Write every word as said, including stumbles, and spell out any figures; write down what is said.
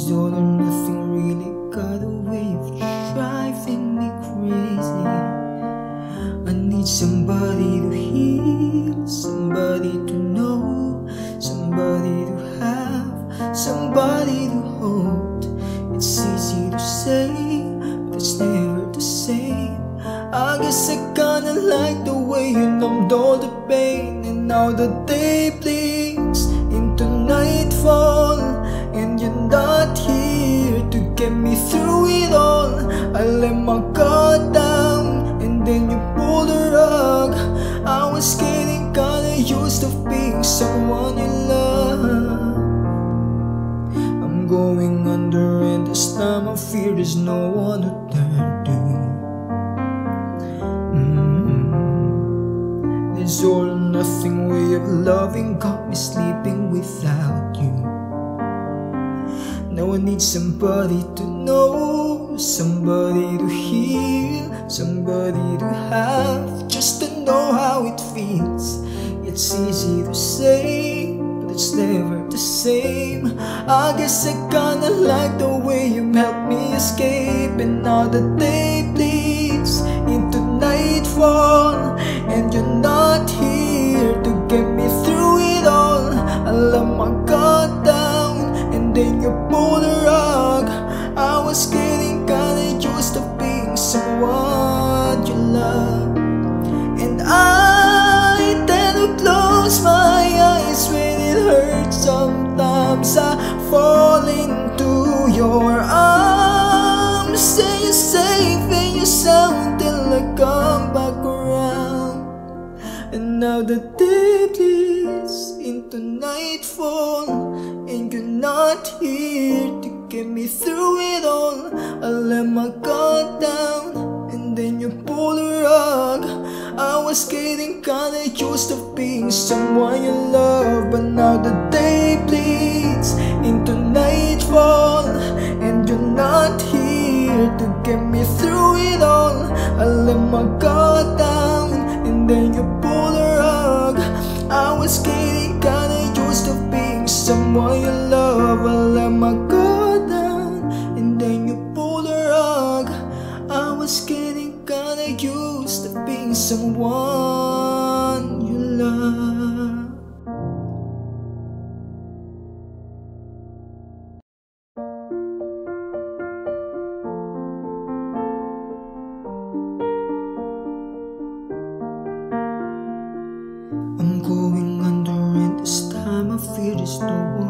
This all or nothing really got a way of driving me crazy. I need somebody to heal, somebody to know, somebody to have, somebody to hold. It's easy to say, but it's never the same. I guess I kinda like the way you numbed all the pain. And now the day bleeds into nightfall, and you're not here to get me through it all. I let my guard down, and then you pulled the rug. I was getting kinda used to being someone you love. I'm going under, and this time I fear there's no one to turn to. This all or nothing way of loving got me sleeping without you. Now I need somebody to know, somebody to heal, somebody to have, just to know how it feels. It's easy to say, but it's never the same. I guess I kinda like the way you helped me escape. And now the day bleeds into nightfall, and you're not here to get me through it all. I let my guard down, and then you pulled the rug. I was getting kinda used to being someone you love. And I tend to close my eyes when it hurts. Sometimes I fall into your arms, say you're safe and you're sound till I come back around. And now the day bleeds into nightfall, and you're not here to get me through it all. I let my guard down, and then you pulled the rug. I was getting kinda used to being someone you love. But now the day bleeds into nightfall, and you're not here to get me through it all. I let my guard down, and then you pull the rug. I was getting kinda used to being someone you love. I let my guard down, and then you pull the rug. I was getting kinda used to being someone you love. I'm going under, and this time I fear there's no